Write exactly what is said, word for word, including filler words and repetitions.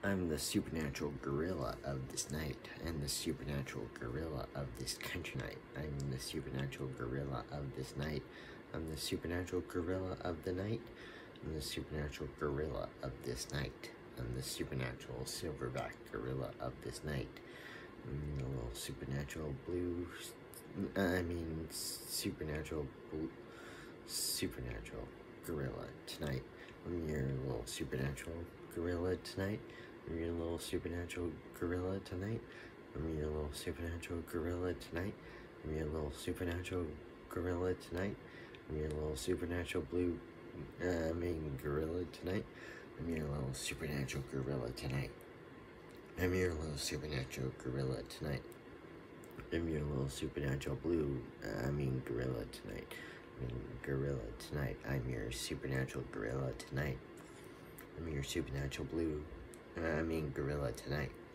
I'm the supernatural gorilla of this night, and the supernatural gorilla of this country night. I'm the supernatural gorilla of this night. I'm the supernatural gorilla of the night. I'm the supernatural gorilla of this night. I'm the supernatural silverback gorilla of this night. I'm the little supernatural blue, I mean supernatural blue, supernatural gorilla tonight. I'm your little supernatural gorilla tonight. I'm your little supernatural gorilla tonight. I'm your little supernatural gorilla tonight. I'm your little supernatural gorilla tonight. I'm your little supernatural blue, uh, I mean gorilla tonight. I'm your little supernatural gorilla tonight. I'm your little supernatural gorilla tonight. I'm your little supernatural blue, uh, I mean gorilla tonight. I mean gorilla tonight. I'm your supernatural gorilla tonight. I'm your supernatural blue, uh, I mean gorilla tonight.